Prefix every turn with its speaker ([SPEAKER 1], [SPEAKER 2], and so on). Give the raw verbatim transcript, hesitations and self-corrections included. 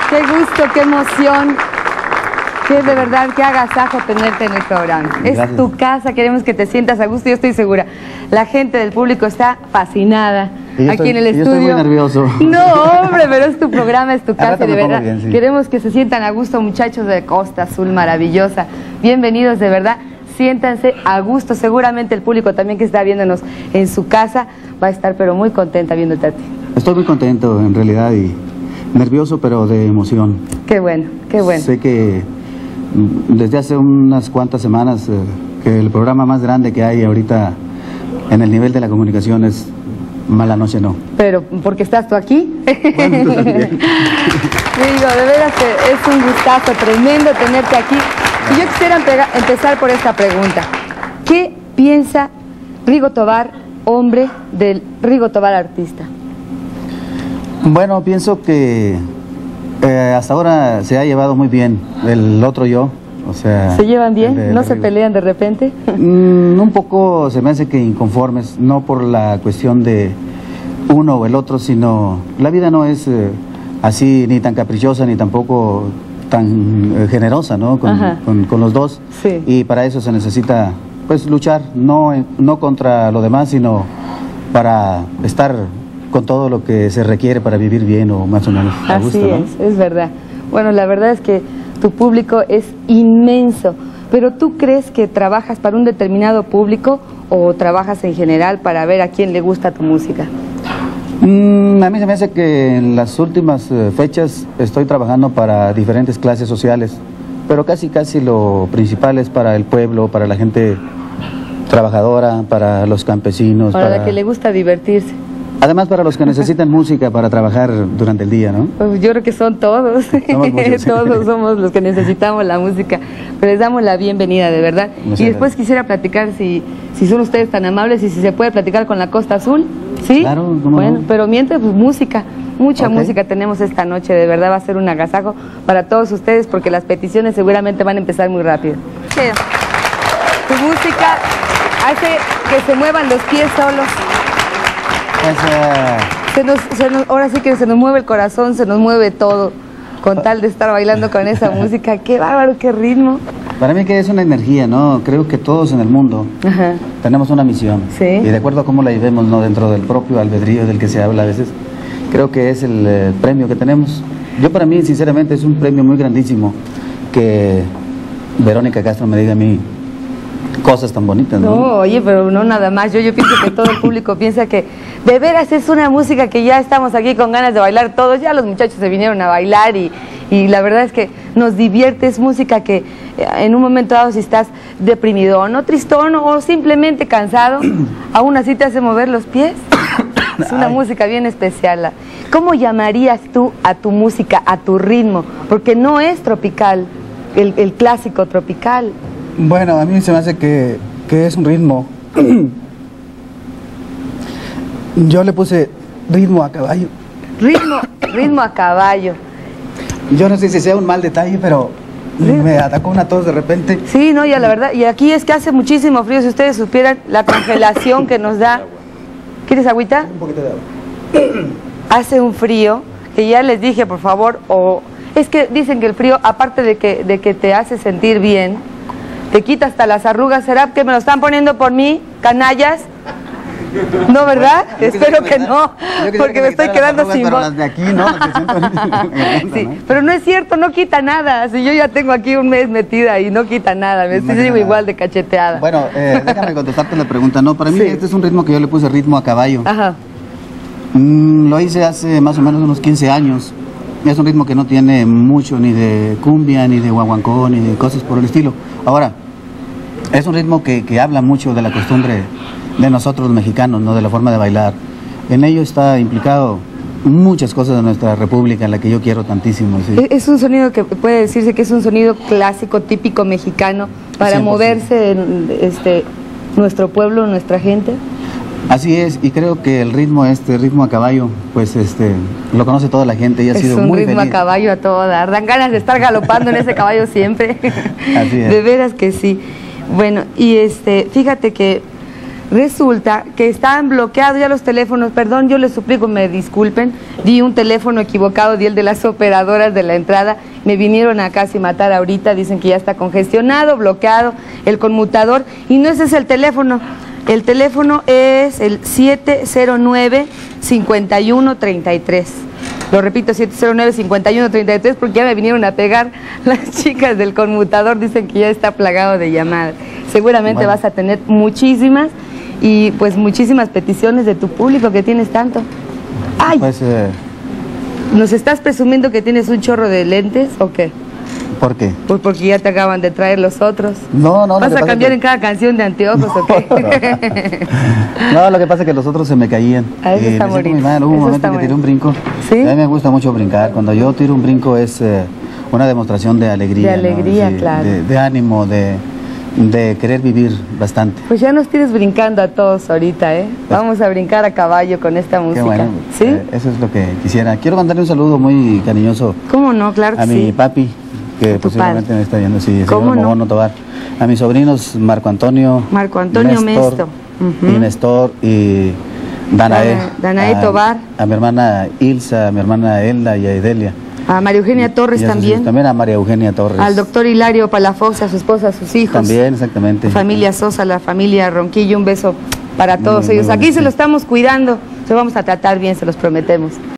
[SPEAKER 1] Qué gusto, qué emoción. Qué de verdad, qué agasajo tenerte en el programa. Gracias. Es tu casa, queremos que te sientas a gusto. Yo estoy segura, la gente del público está fascinada. Aquí
[SPEAKER 2] estoy,
[SPEAKER 1] en el estudio.
[SPEAKER 2] Yo estoy muy nervioso.
[SPEAKER 1] No, hombre, pero es tu programa, es tu casa, de verdad.
[SPEAKER 2] Bien, sí.
[SPEAKER 1] Queremos que se sientan a gusto, muchachos de Costa Azul, maravillosa. Bienvenidos, de verdad. Siéntanse a gusto. Seguramente el público también que está viéndonos en su casa va a estar pero muy contenta viéndote a ti.
[SPEAKER 2] Estoy muy contento en realidad y nervioso, pero de emoción.
[SPEAKER 1] Qué bueno, qué bueno.
[SPEAKER 2] Sé que desde hace unas cuantas semanas eh, que el programa más grande que hay ahorita en el nivel de la comunicación es Mala Noche No.
[SPEAKER 1] Pero, ¿porque estás tú aquí?
[SPEAKER 2] Bueno, tú también.
[SPEAKER 1] Digo, de veras que es un gustazo tremendo tenerte aquí. Y yo quisiera empezar por esta pregunta. ¿Qué piensa Rigo Tobar, hombre, del Rigo Tobar artista?
[SPEAKER 2] Bueno, pienso que eh, hasta ahora se ha llevado muy bien el otro yo. O sea,
[SPEAKER 1] ¿se llevan bien?
[SPEAKER 2] de,
[SPEAKER 1] ¿No
[SPEAKER 2] de
[SPEAKER 1] se
[SPEAKER 2] Rigo.
[SPEAKER 1] pelean de repente?
[SPEAKER 2] Mm, un poco se me hace que inconformes, no por la cuestión de uno o el otro, sino la vida no es eh, así ni tan caprichosa ni tampoco tan eh, generosa, ¿no? Con, con, con los dos.
[SPEAKER 1] Sí.
[SPEAKER 2] Y para eso se necesita, pues, luchar, no, no contra lo demás, sino para estar con todo lo que se requiere para vivir bien o más o menos a
[SPEAKER 1] Así
[SPEAKER 2] gusto, ¿no?
[SPEAKER 1] es, es verdad. Bueno, la verdad es que tu público es inmenso, pero ¿tú crees que trabajas para un determinado público o trabajas en general para ver a quién le gusta tu música?
[SPEAKER 2] Mm, a mí se me hace que en las últimas eh, fechas estoy trabajando para diferentes clases sociales, pero casi casi lo principal es para el pueblo, para la gente trabajadora, para los campesinos.
[SPEAKER 1] Para,
[SPEAKER 2] para
[SPEAKER 1] la que le gusta divertirse.
[SPEAKER 2] Además para los que necesitan música para trabajar durante el día, ¿no?
[SPEAKER 1] Pues yo creo que son todos,
[SPEAKER 2] Somos muchos.
[SPEAKER 1] todos somos los que necesitamos la música, pero les damos la bienvenida, de verdad.
[SPEAKER 2] Muchas
[SPEAKER 1] y después
[SPEAKER 2] gracias.
[SPEAKER 1] Quisiera platicar si, si son ustedes tan amables y si se puede platicar con la Costa Azul, ¿sí?
[SPEAKER 2] Claro, ¿cómo
[SPEAKER 1] bueno,
[SPEAKER 2] no?
[SPEAKER 1] pero mientras, pues música, mucha
[SPEAKER 2] Ok.
[SPEAKER 1] música tenemos esta noche, de verdad va a ser un agasajo para todos ustedes porque las peticiones seguramente van a empezar muy rápido. Sí. Tu música hace que se muevan los pies solos.
[SPEAKER 2] Pues, eh,
[SPEAKER 1] Se nos, se nos, ahora sí que se nos mueve el corazón, se nos mueve todo, con tal de estar bailando con esa música. Qué bárbaro, qué ritmo.
[SPEAKER 2] para mí que es una energía, ¿no? Creo que todos en el mundo
[SPEAKER 1] Ajá.
[SPEAKER 2] tenemos una misión.
[SPEAKER 1] Sí.
[SPEAKER 2] Y de acuerdo a cómo la llevemos, ¿no? Dentro del propio albedrío del que se habla a veces, creo que es el eh, premio que tenemos. Yo para mí, sinceramente, es un premio muy grandísimo que Verónica Castro me diga a mí cosas tan bonitas, ¿no?
[SPEAKER 1] No, oye, pero no nada más. Yo, yo pienso que todo el público piensa que de veras es una música que ya estamos aquí con ganas de bailar todos. Ya los muchachos se vinieron a bailar y, y la verdad es que nos divierte. Es música que en un momento dado, si estás deprimido o no tristón o simplemente cansado, aún así te hace mover los pies. Es una Ay. música bien especial. ¿Cómo llamarías tú a tu música, a tu ritmo? Porque no es tropical, el, el clásico tropical.
[SPEAKER 2] Bueno, a mí se me hace que, que es un ritmo. Yo le puse ritmo a caballo.
[SPEAKER 1] Ritmo, ritmo a caballo.
[SPEAKER 2] Yo no sé si sea un mal detalle, pero me atacó una tos de repente.
[SPEAKER 1] Sí, no, ya la verdad. Y aquí es que hace muchísimo frío. Si ustedes supieran la congelación que nos da. ¿Quieres agüita?
[SPEAKER 2] Un poquito de agua.
[SPEAKER 1] Hace un frío que ya les dije, por favor, o es que dicen que el frío, aparte de que, de que te hace sentir bien, te quita hasta las arrugas. ¿Será que me lo están poniendo por mí, canallas? No, ¿verdad?
[SPEAKER 2] Bueno,
[SPEAKER 1] espero que, que no, porque me estoy quedando
[SPEAKER 2] arrugas,
[SPEAKER 1] sin
[SPEAKER 2] pero
[SPEAKER 1] voz.
[SPEAKER 2] las de aquí, ¿no?
[SPEAKER 1] Sí,
[SPEAKER 2] ¿no?
[SPEAKER 1] pero no es cierto, no quita nada. Si yo ya tengo aquí un mes metida y no quita nada, me
[SPEAKER 2] No
[SPEAKER 1] estoy
[SPEAKER 2] quita
[SPEAKER 1] igual
[SPEAKER 2] nada.
[SPEAKER 1] de cacheteada.
[SPEAKER 2] Bueno, eh, déjame contestarte la pregunta. No, para mí
[SPEAKER 1] Sí.
[SPEAKER 2] este es un ritmo que yo le puse ritmo a caballo.
[SPEAKER 1] Ajá.
[SPEAKER 2] Mm, lo hice hace más o menos unos quince años. Es un ritmo que no tiene mucho ni de cumbia, ni de guaguancó, ni de cosas por el estilo. Ahora, es un ritmo que, que habla mucho de la costumbre de nosotros los mexicanos, ¿no? De la forma de bailar. En ello está implicado muchas cosas de nuestra república, en la que yo quiero tantísimo. ¿Sí?
[SPEAKER 1] Es un sonido que puede decirse que es un sonido clásico, típico mexicano, para
[SPEAKER 2] cien por ciento.
[SPEAKER 1] moverse en este, nuestro pueblo, nuestra gente.
[SPEAKER 2] Así es, y creo que el ritmo, este ritmo a caballo, pues este, lo conoce toda la gente y ha
[SPEAKER 1] Es
[SPEAKER 2] sido
[SPEAKER 1] un
[SPEAKER 2] muy
[SPEAKER 1] ritmo
[SPEAKER 2] feliz.
[SPEAKER 1] a caballo a todo dar. Dan ganas de estar galopando en ese caballo siempre.
[SPEAKER 2] Así es.
[SPEAKER 1] De veras que sí. Bueno, y este, fíjate que Resulta que estaban bloqueados ya los teléfonos, perdón, yo les suplico, me disculpen, di un teléfono equivocado, di el de las operadoras de la entrada, me vinieron a casi matar ahorita, dicen que ya está congestionado, bloqueado, el conmutador, y no ese es el teléfono, el teléfono es el siete cero nueve, cinco uno tres tres. Lo repito, siete cero nueve, cinco uno tres tres, porque ya me vinieron a pegar las chicas del conmutador, dicen que ya está plagado de llamadas. Seguramente bueno. Vas a tener muchísimas y pues muchísimas peticiones de tu público que tienes tanto. ¡Ay!
[SPEAKER 2] Pues, eh...
[SPEAKER 1] ¿Nos estás presumiendo que tienes un chorro de lentes o qué?
[SPEAKER 2] ¿Por qué?
[SPEAKER 1] Pues porque ya te acaban de traer los otros.
[SPEAKER 2] No, no.
[SPEAKER 1] ¿Vas a cambiar
[SPEAKER 2] que...
[SPEAKER 1] en cada canción de anteojos o qué?
[SPEAKER 2] No, no, lo que pasa es que los otros se me caían.
[SPEAKER 1] Ah, eso está bonito.
[SPEAKER 2] Muy mal. Hubo un momento que tiré un brinco.
[SPEAKER 1] ¿Sí?
[SPEAKER 2] A mí me gusta mucho brincar. Cuando yo tiro un brinco es eh, una demostración de alegría.
[SPEAKER 1] De alegría,
[SPEAKER 2] ¿no? Sí,
[SPEAKER 1] claro.
[SPEAKER 2] De, de ánimo, de, de querer vivir bastante.
[SPEAKER 1] Pues ya nos tienes brincando a todos ahorita, ¿eh? Vamos a brincar a caballo con esta música.
[SPEAKER 2] Qué bueno.
[SPEAKER 1] ¿Sí?
[SPEAKER 2] Eh, eso es lo que quisiera. Quiero mandarle un saludo muy cariñoso.
[SPEAKER 1] ¿Cómo no? Claro que
[SPEAKER 2] a
[SPEAKER 1] sí.
[SPEAKER 2] mi papi, que posiblemente me está viendo, sí, se llama Mogono Tobar. A mis sobrinos Marco Antonio,
[SPEAKER 1] Marco Antonio
[SPEAKER 2] Néstor,
[SPEAKER 1] Mesto.
[SPEAKER 2] Uh-huh. Y Néstor y Danae.
[SPEAKER 1] Danae
[SPEAKER 2] a,
[SPEAKER 1] Tobar.
[SPEAKER 2] A mi hermana Ilsa, a mi hermana Elda y a Edelia.
[SPEAKER 1] A María Eugenia Torres
[SPEAKER 2] y a sus,
[SPEAKER 1] también.
[SPEAKER 2] También a María Eugenia Torres.
[SPEAKER 1] Al doctor Hilario Palafox, a su esposa, a sus hijos.
[SPEAKER 2] También, exactamente.
[SPEAKER 1] Familia Sosa, la familia Ronquillo, un beso para todos muy, ellos. Muy Aquí bueno, se sí. Lo estamos cuidando, se lo vamos a tratar bien, se los prometemos.